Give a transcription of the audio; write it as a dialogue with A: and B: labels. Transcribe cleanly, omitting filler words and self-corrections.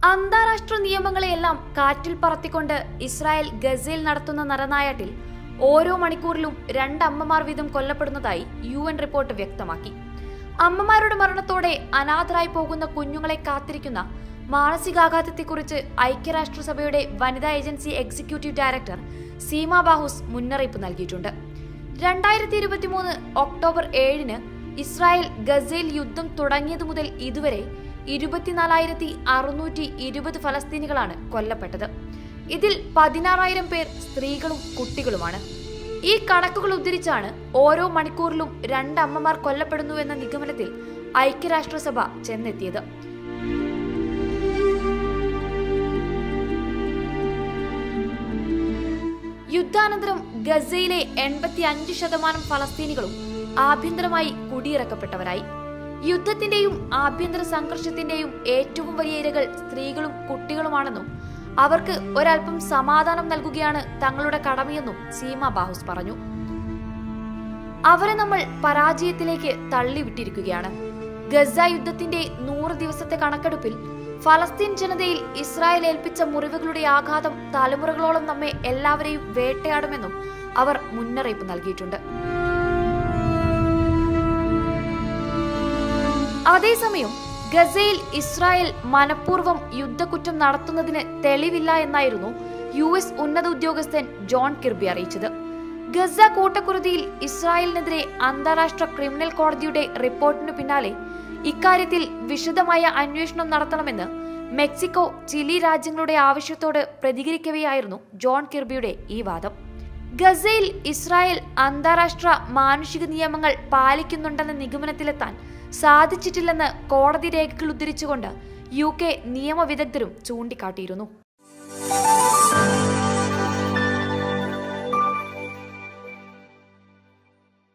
A: അന്താരാഷ്ട്ര നിയമങ്ങളെയെല്ലാം കാറ്റിൽ പറത്തിക്കൊണ്ട് ഇസ്രായേൽ ഗസയിൽ നടത്തുന്ന നരനായാട്ടിൽ ഓരോ മണിക്കൂറിലും 2 അമ്മമാർ വീതം കൊല്ലപ്പെടുന്നതായി UN റിപ്പോർട്ട് വ്യക്തമാക്കി. അമ്മമാരുടെ മരണത്തോടെ അനാഥരായി പോകുന്ന കുഞ്ഞുങ്ങളെ കാത്തിരിക്കുന്ന മാനസികാഘാതത്തെക്കുറിച്ച് ഐക്യരാഷ്ട്രസഭയുടെ വനിതാ agency executive director Sima Bahous മുന്നറിയിപ്പ് നൽകിയിട്ടുണ്ട്. 2023 ഒക്ടോബർ 7-ന് ഇസ്രായേൽ ഗസയിൽ യുദ്ധം തുടങ്ങിയതു മുതൽ ഇതുവരെ 24,620 ഫലസ്തീനികളാണ് കൊല്ലപ്പെട്ടത്. ഇതിൽ 16,000 പേർ സ്ത്രീകളും കുട്ടികളുമാണ്. ഈ കണക്കുകൾ ഉദ്ധരിച്ചാണ് ഓരോ മണിക്കൂറിലും 2 അമ്മമാർ കൊല്ലപ്പെടുന്നുവെന്ന നിഗമനത്തിൽ ഐക്യരാഷ്ട്രസഭ ചെന്നെത്തിയത്. യുദ്ധാനന്തരം ഗസയിലെ 85% ഫലസ്തീനികളും ആഭ്യന്തരമായി കുടിയിറക്കപ്പെട്ടവരായി. യുദ്ധത്തിന്റെയും ആഭ്യന്തര സംഘർഷത്തിന്റെയും ഏറ്റവും വലിയ ഇരകൾ സ്ത്രീകളും കുട്ടികളുമാണെന്നും അവർക്ക് ഒരൽപ്പം സമാധാനം നൽകുകയാണ് തങ്ങളുടെ കടമയെന്നും സീമ ബാഹുസ് പറഞ്ഞു. അവരെ നമ്മൾ പരാജയത്തിലേക്ക് തള്ളിവിട്ടിരിക്കുകയാണ്. ഗസ യുദ്ധത്തിന്റെ 100 ദിവസത്തെ കണക്കെടുപ്പിൽ ഫലസ്തീൻ ജനതയിൽ ഇസ്രായേൽ ഏൽപ്പിച്ച മുറിവുകളുടെ ആഘാതം തലമുറകളോളം നമ്മെ എല്ലാവരെയും വേട്ടയാടുമെന്നും അവർ മുന്നറിയിപ്പ് നൽകിയിട്ടുണ്ട്. അതേസമയം ഗസയിൽ ഇസ്രായേൽ മനഃപൂർവ്വം യുദ്ധക്കുറ്റം നടത്തുന്നതിന് തെളിവില്ല എന്നായിരുന്നു US ഉന്നത ഉദ്യോഗസ്ഥൻ ജോൺ കിർബി അറിയിച്ചത്. ഗസ കൂട്ടക്കുരുതിയിൽ ഇസ്രായേലിനെതിരെ അന്താരാഷ്ട്ര ക്രിമിനൽ കോടതിയുടെ റിപ്പോർട്ടിനു പിന്നാലെ ഇക്കാര്യത്തിൽ വിശദമായ അന്വേഷണം നടത്തണമെന്ന് മെക്സിക്കോ, ചിലി രാജ്യങ്ങളുടെ ആവശ്യത്തോട് പ്രതികരിക്കവെയായിരുന്നു ജോൺ കിർബിയുടെ ഈ വാദം. ഗസയിൽ ഇസ്രായേൽ അന്താരാഷ്ട്ര മാനുഷിക നിയമങ്ങൾ പാലിക്കുന്നുണ്ടെന്ന നിഗമനത്തിലെത്താൻ സാധിച്ചിട്ടില്ലെന്ന് കോടതി രേഖകൾ ഉദ്ധരിച്ചുകൊണ്ട് UK നിയമവിദഗ്ധരും ചൂണ്ടിക്കാട്ടിയിരുന്നു.